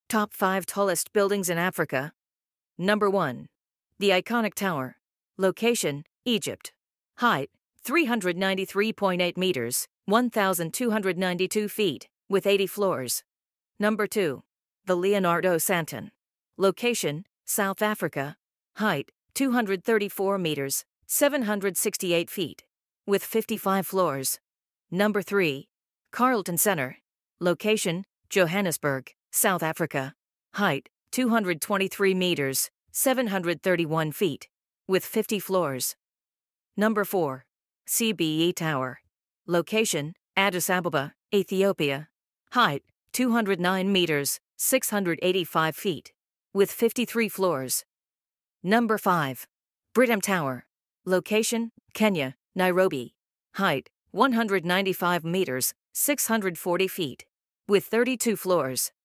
Top 5 tallest buildings in Africa. Number 1. The iconic tower. Location, Egypt. Height, 393.8 meters, 1,292 feet, with 80 floors. Number 2. The Leonardo Santon. Location, South Africa. Height, 234 meters, 768 feet, with 55 floors. Number 3. Carlton Center. Location, Johannesburg, South Africa. Height, 223 meters, 731 feet, with 50 floors. Number 4. CBE Tower. Location, Addis Ababa, Ethiopia. Height, 209 meters, 685 feet, with 53 floors. Number 5. Britam Tower. Location, Kenya, Nairobi. Height, 195 meters, 640 feet, with 32 floors.